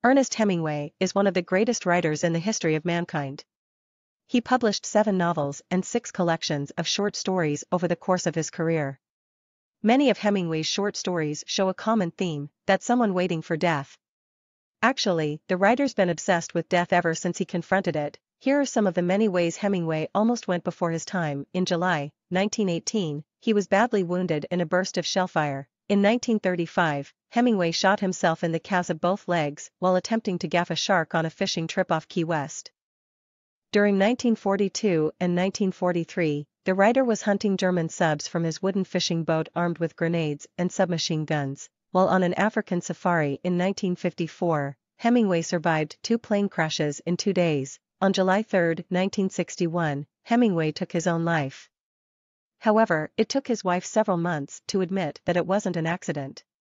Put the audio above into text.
Ernest Hemingway is one of the greatest writers in the history of mankind. He published 7 novels and 6 collections of short stories over the course of his career. Many of Hemingway's short stories show a common theme, that someone waiting for death. Actually, the writer's been obsessed with death ever since he confronted it. Here are some of the many ways Hemingway almost went before his time. In July 1918, he was badly wounded in a burst of shellfire. In 1935, Hemingway shot himself in the calves of both legs while attempting to gaff a shark on a fishing trip off Key West. During 1942 and 1943, the writer was hunting German subs from his wooden fishing boat armed with grenades and submachine guns. While on an African safari in 1954, Hemingway survived 2 plane crashes in 2 days. On July 3, 1961, Hemingway took his own life. However, it took his wife several months to admit that it wasn't an accident.